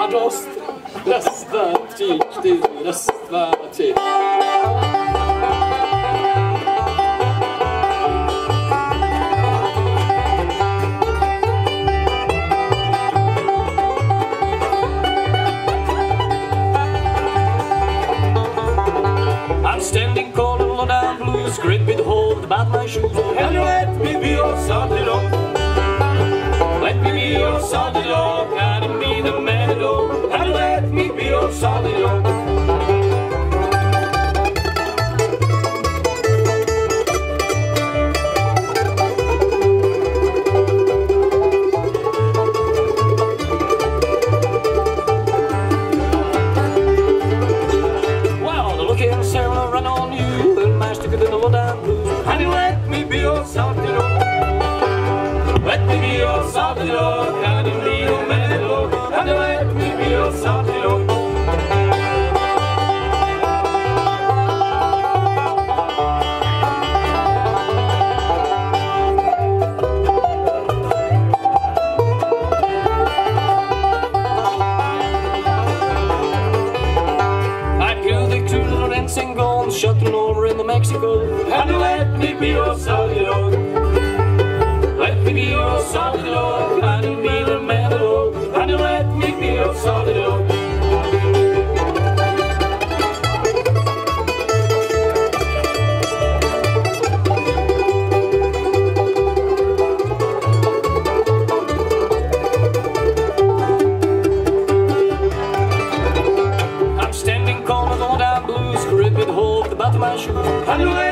a dost. Raz, dva, tři, čtyři, raz, dva, tři. I'm standing cold and low down blues, grip with hold about my shoes. And let me be your Sunday dog. Let me be your Sunday dog. I don't need a man dog. And let me be your Sunday dog. Honey, let me be your Sunday dog. Let me be your Sunday dog. I don't need a man dog. Honey, let me be your Sunday dog. I killed the cruiser and sing on, shutting over in the Mexico. And let me be your Sunday dog. Let me be your Sunday dog. I don't need a man at all. And let me be your Sunday dog. I'm standing cold with all down blues, grip with hold the bottom of my shoe. And